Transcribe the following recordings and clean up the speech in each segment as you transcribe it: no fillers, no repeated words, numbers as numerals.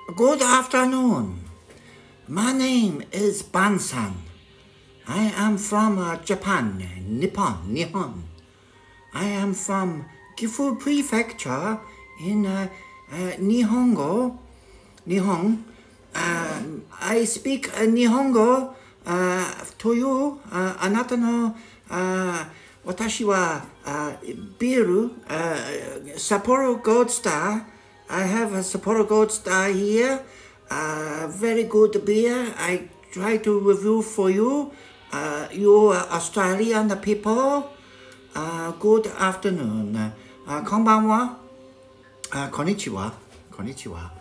Good afternoon. My name is Bansan. I am from Japan, Nihon. I am from Gifu Prefecture in Nihon. I speak Nihongo to you. あなたの私はビールSapporo Gold Star. I have a Sapporo Gold Star here. Very good beer. I try to review for you. You Australian people. Good afternoon. こんばんは。こんにちは。こんにちは。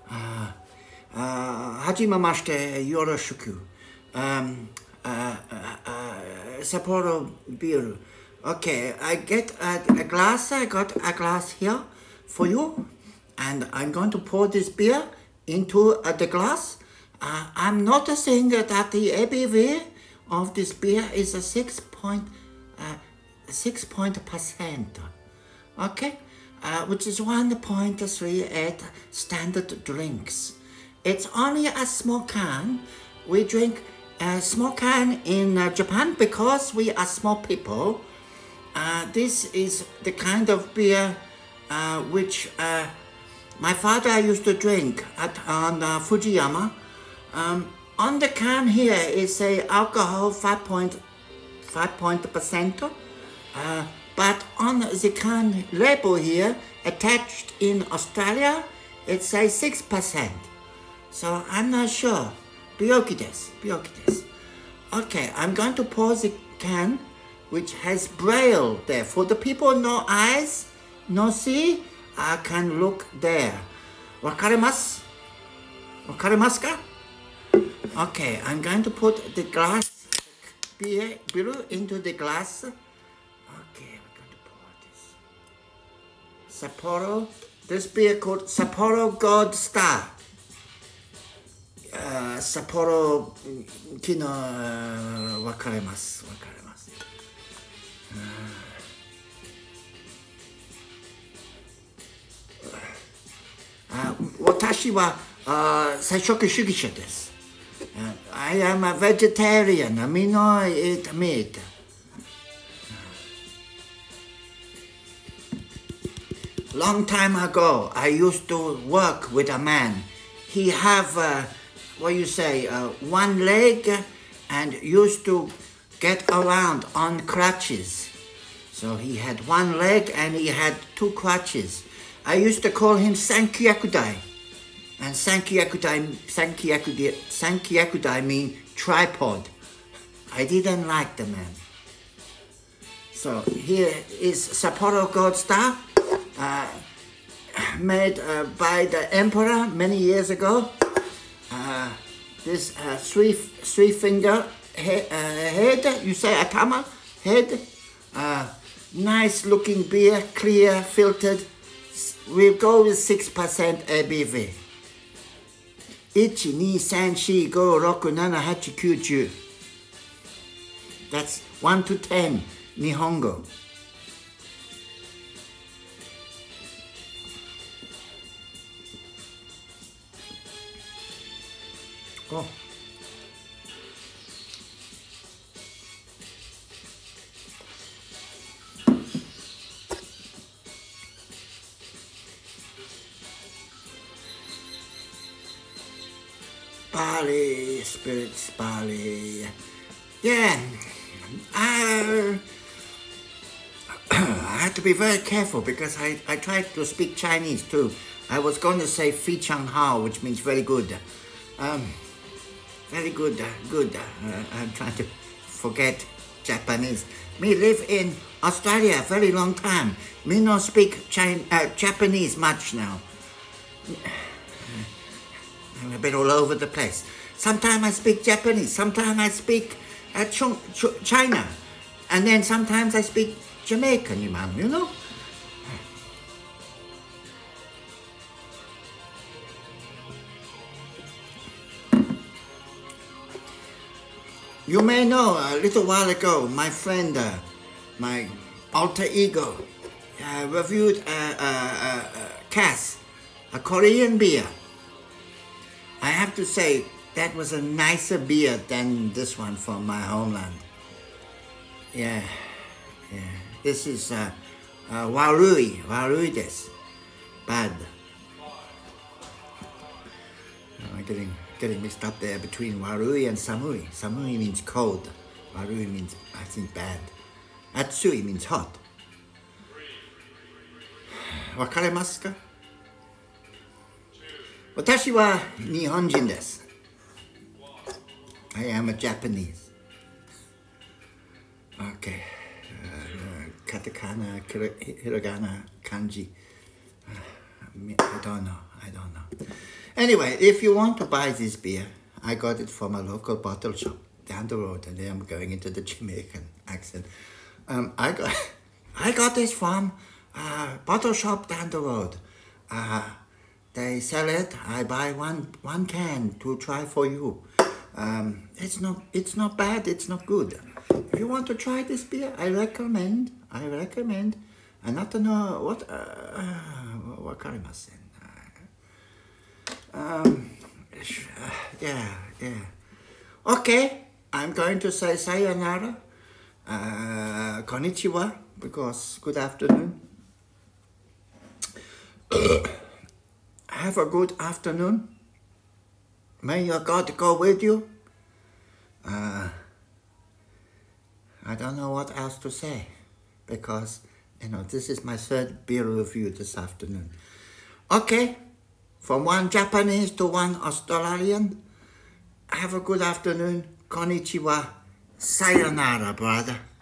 はじめましてよろしく。Sapporo beer. Okay, I got a glass here for you, and I'm going to pour this beer into the glass. I'm noticing that the ABV of this beer is a 6% okay, which is 1.38 standard drinks. It's only a small can. We drink a small can in Japan because we are small people. This is the kind of beer which my father used to drink on Fujiyama. On the can here is a alcohol 5%, but on the can label here attached in Australia, it says 6%. So I'm not sure. 病気です。Okay, I'm going to pour the can which has braille there. For the people no eyes, no see, I can look there. わかります？わかりますか？ Okay, I'm going to put the glass beer into the glass. Okay, we're going to pour this. Sapporo, this beer called Sapporo Gold Star. Sapporo 昨日分かれます。私は菜食主義者です。I am a vegetarian. I mean, I eat meat. Long time ago, I used to work with a man. He have one leg and used to get around on crutches. So he had one leg and he had two crutches. I used to call him Sankyakudai. And Sankyakudai mean tripod. I didn't like the man. So here is Sapporo Gold Star, made by the emperor many years ago. This three finger head, you say atama head, nice looking beer, clear, filtered. We'll go with 6% ABV. 1,2,3,4,5,6,7,8,9,10. That's 1 to 10 Nihongo. Oh. Barley, spirits, barley. Yeah, I had to be very careful because I tried to speak Chinese too. I was going to say Fi Chang Hao, which means very good. Very good, I'm trying to forget Japanese. Me live in Australia very long time. Me not speak Japanese much now. I'm a bit all over the place. Sometimes I speak Japanese, sometimes I speak China, and then sometimes I speak Jamaican, you know? You may know, a little while ago, my friend, my alter ego, reviewed Cass, a Korean beer. have to say that was a nicer beer than this one from my homeland. Yeah. This is Warui. Warui des. Bad. I'm getting mixed up there between Warui and Samui. Samui means cold. Warui means, I think, bad. Atsui means hot. Wakaremasu ka? Watashi wa Nihonjin desu. I am a Japanese. Okay. Katakana, hiragana, kanji. I don't know. Anyway, if you want to buy this beer, I got it from a local bottle shop down the road, and then I'm going into the Jamaican accent. I got this from a bottle shop down the road. They sell it. I buy one can to try for you. It's not bad. It's not good. If you want to try this beer, I recommend. And not to know what wakarimasen. Yeah. Okay, I'm going to say sayonara. Konnichiwa, because good afternoon. Have a good afternoon. May your God go with you. I don't know what else to say, because, this is my third beer review this afternoon. Okay, from one Japanese to one Australian, have a good afternoon. Konnichiwa. Sayonara, brother.